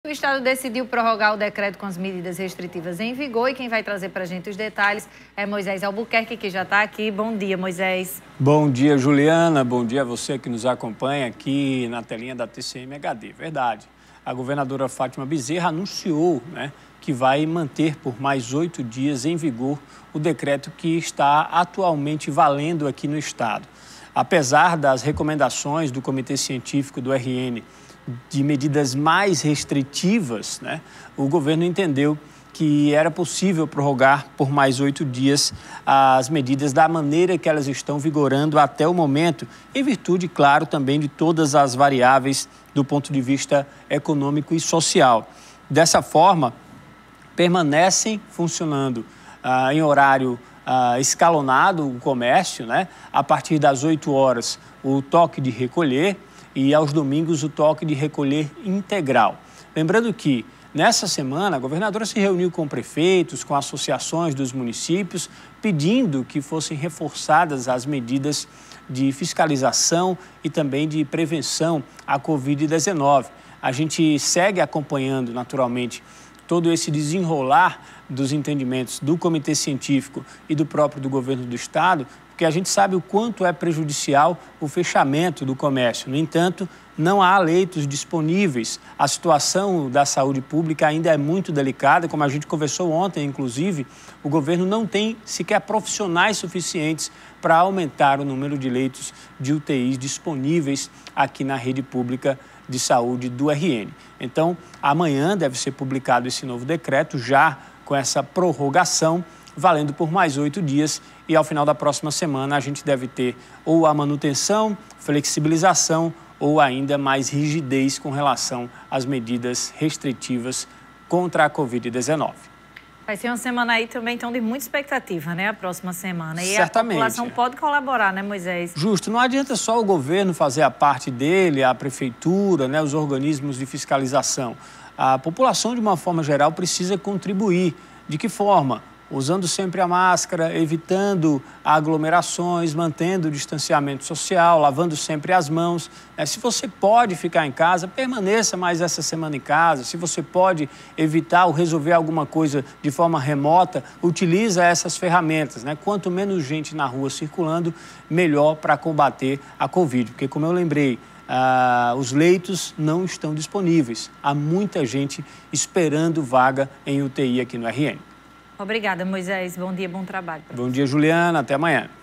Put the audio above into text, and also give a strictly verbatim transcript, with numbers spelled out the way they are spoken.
O Estado decidiu prorrogar o decreto com as medidas restritivas em vigor e quem vai trazer para a gente os detalhes é Moisés Albuquerque, que já está aqui. Bom dia, Moisés. Bom dia, Juliana. Bom dia a você que nos acompanha aqui na telinha da T C M H D. Verdade. A governadora Fátima Bezerra anunciou, né, que vai manter por mais oito dias em vigor o decreto que está atualmente valendo aqui no Estado. Apesar das recomendações do Comitê Científico do R N de medidas mais restritivas, né, o governo entendeu que era possível prorrogar por mais oito dias as medidas da maneira que elas estão vigorando até o momento, em virtude, claro, também de todas as variáveis do ponto de vista econômico e social. Dessa forma, permanecem funcionando ah, em horário ah, escalonado o comércio, né? A partir das oito horas, o toque de recolher e aos domingos o toque de recolher integral. Lembrando que nessa semana a governadora se reuniu com prefeitos, com associações dos municípios, pedindo que fossem reforçadas as medidas de fiscalização e também de prevenção à covid dezenove. A gente segue acompanhando, naturalmente, todo esse desenrolar dos entendimentos do Comitê Científico e do próprio do governo do Estado, porque a gente sabe o quanto é prejudicial o fechamento do comércio. No entanto, não há leitos disponíveis. A situação da saúde pública ainda é muito delicada, como a gente conversou ontem, inclusive, o governo não tem sequer profissionais suficientes para aumentar o número de leitos de U T Is disponíveis aqui na rede pública de saúde do R N. Então, amanhã deve ser publicado esse novo decreto, já com essa prorrogação, valendo por mais oito dias e ao final da próxima semana a gente deve ter ou a manutenção, flexibilização ou ainda mais rigidez com relação às medidas restritivas contra a covid dezenove. Vai ser uma semana aí também então de muita expectativa, né? A próxima semana. E certamente. A população pode colaborar, né, Moisés? Justo. Não adianta só o governo fazer a parte dele, a prefeitura, né, os organismos de fiscalização. A população, de uma forma geral, precisa contribuir. De que forma? Usando sempre a máscara, evitando aglomerações, mantendo o distanciamento social, lavando sempre as mãos. Se você pode ficar em casa, permaneça mais essa semana em casa. Se você pode evitar ou resolver alguma coisa de forma remota, utiliza essas ferramentas, né? Quanto menos gente na rua circulando, melhor para combater a Covid. Porque, como eu lembrei, ah, os leitos não estão disponíveis. Há muita gente esperando vaga em U T I aqui no R N. Obrigada, Moisés. Bom dia, bom trabalho. Bom dia, Juliana. Até amanhã.